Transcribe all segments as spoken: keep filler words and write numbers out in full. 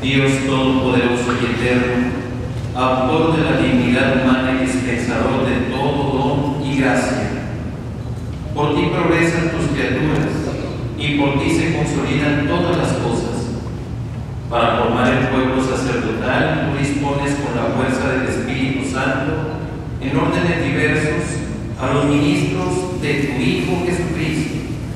Dios Todopoderoso y Eterno, autor de la dignidad humana y dispensador de todo don y gracia. Por ti progresan tus criaturas y por ti se consolidan todas las cosas. Para formar el pueblo sacerdotal, tú dispones con la fuerza del Espíritu Santo, en órdenes diversos, a los ministros de tu Hijo Jesucristo.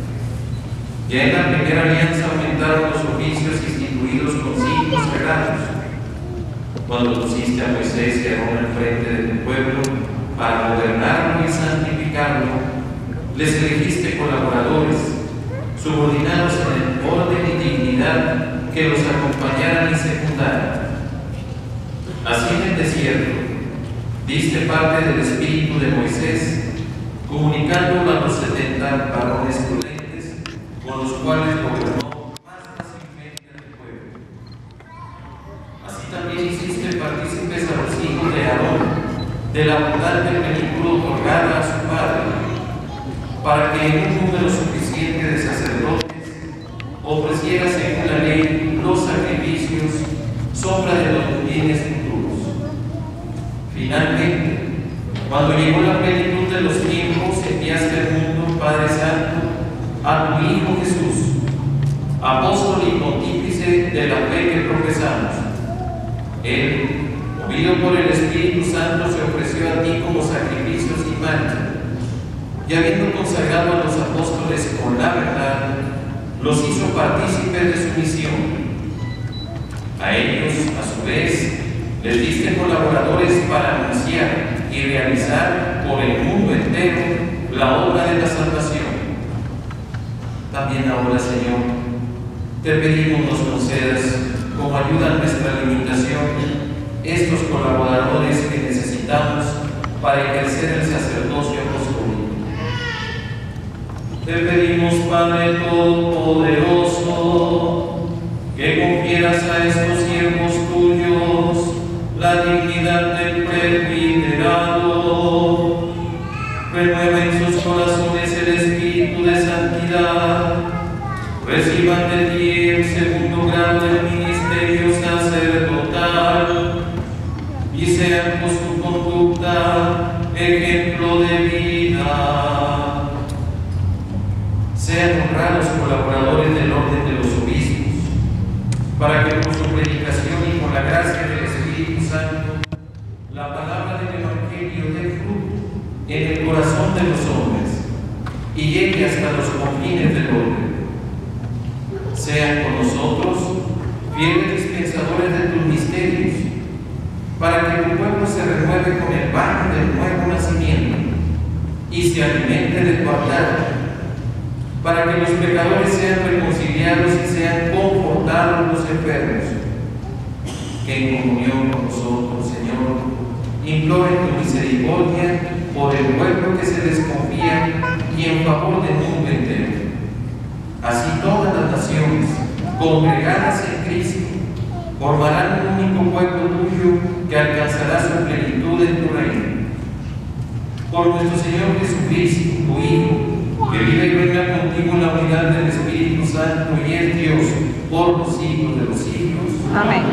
Ya en la primera alianza aumentaron los oficios instituidos con signos sagrados. Cuando pusiste a Moisés y a Aarón al frente de tu pueblo para gobernarlo y santificarlo, les elegiste colaboradores, subordinados en el orden y dignidad, que los acompañaran y secundaran. Así en el desierto, diste parte del espíritu de Moisés, comunicándolo a los setenta varones prudentes, con los cuales gobernó más fácilmente al pueblo. Así también hiciste partícipes a los hijos de Aarón de la bondad del vehículo otorgada a su padre, para que en un número suficiente de sacerdotes ofreciera según la ley los sacrificios, sombra de los bienes futuros. Finalmente, cuando llegó la plenitud de los tiempos, enviaste al mundo, Padre Santo, a tu Hijo Jesús, apóstol y pontífice de la fe que profesamos. Él, movido por el Espíritu Santo, se ofreció a ti como sacrificio sin mancha, y habiendo consagrado a los apóstoles con la verdad, los hizo partícipes de su misión. A ellos, a su vez, les diste colaboradores para anunciar y realizar por el mundo entero la obra de la salvación. También ahora, Señor, te pedimos nos concedas, como ayuda a nuestra limitación, estos colaboradores que necesitamos para ejercer el sacerdocio apostólico. Te pedimos, Padre Todopoderoso, que confieras a estos siervos tuyos la dignidad del presbiterado. Renueva en sus corazones el espíritu de santidad. Reciban de ti el segundo grado del ministerio sacerdotal y sean por su conducta ejemplo de vida. Sean honrados colaboradores del orden de los obispos, para que por su predicación y por la gracia del Espíritu Santo, la palabra del Evangelio dé fruto en el corazón de los hombres y llegue hasta los confines del orden. Sean con nosotros fieles dispensadores de tus misterios, para que tu pueblo se renueve con el pan del nuevo nacimiento y se alimente de tu altar, para que los pecadores sean reconciliados y sean confortados los enfermos. Que en comunión con nosotros, Señor, imploren tu misericordia por el pueblo que se desconfía y en favor del mundo entero. Así todas las naciones, congregadas en Cristo, formarán un único pueblo tuyo que alcanzará su plenitud en tu reino. Por nuestro Señor Jesucristo, tu Hijo, que vive y reina contigo en la unidad del Espíritu Santo y es Dios por los siglos de los siglos. Amén.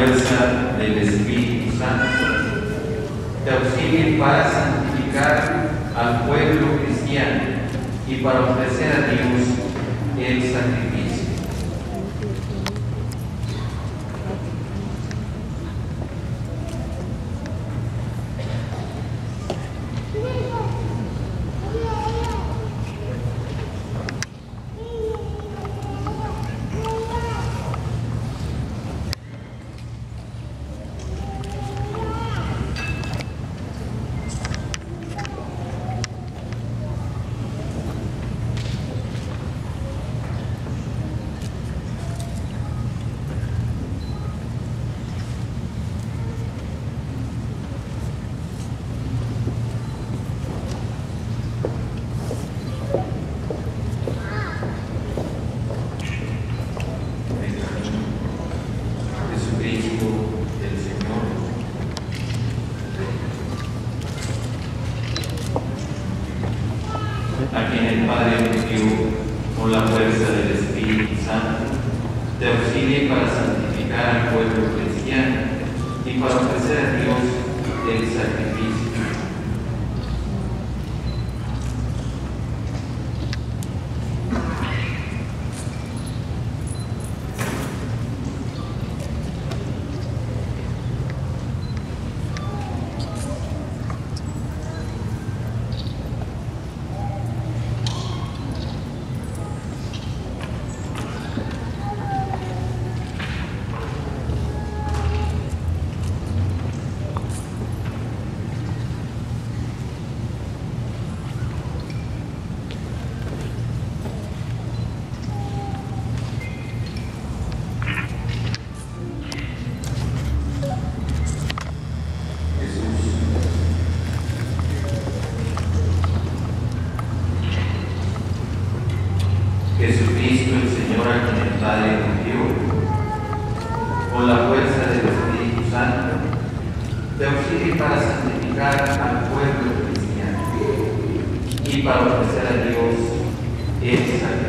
fuerza del Espíritu Santo, te auxilie para santificar al pueblo cristiano y para ofrecer a Dios el sacrificio. A quien el Padre ungió con la fuerza del Espíritu Santo, te auxilie para santificar al pueblo cristiano y para ofrecer a Dios el sacrificio. Jesucristo, el Señor, a quien el Padre ungió con la fuerza del Espíritu Santo, te auxilie para santificar al pueblo cristiano y para ofrecer a Dios el sacrificio.